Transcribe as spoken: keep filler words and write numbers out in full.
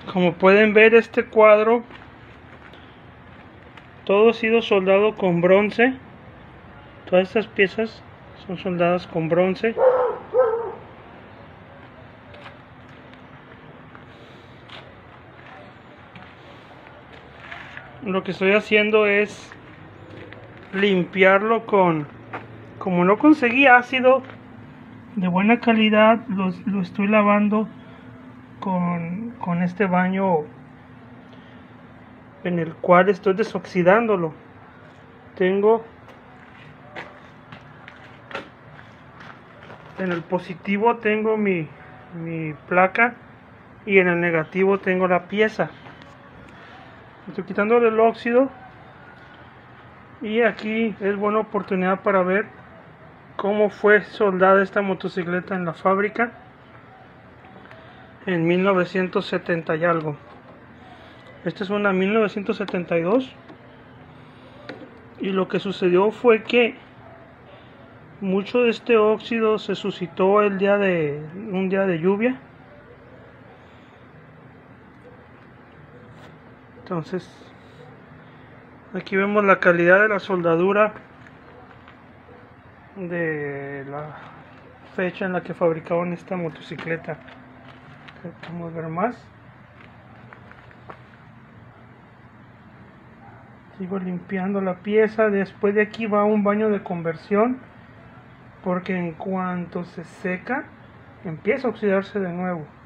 Como pueden ver, este cuadro todo ha sido soldado con bronce. Todas estas piezas son soldadas con bronce. Lo que estoy haciendo es limpiarlo con, como no conseguí ácido de buena calidad, lo, lo estoy lavando con, con este baño en el cual estoy desoxidándolo. Tengo en el positivo tengo mi, mi placa y en el negativo tengo la pieza. Estoy quitándole el óxido y aquí es buena oportunidad para ver cómo fue soldada esta motocicleta en la fábrica en mil novecientos setenta y algo. Esta es una mil novecientos setenta y dos y lo que sucedió fue que mucho de este óxido se suscitó el día de un día de lluvia. Entonces aquí vemos la calidad de la soldadura de la fecha en la que fabricaban esta motocicleta. Vamos a ver más. Sigo limpiando la pieza. Después de aquí va un baño de conversión, porque en cuanto se seca empieza a oxidarse de nuevo.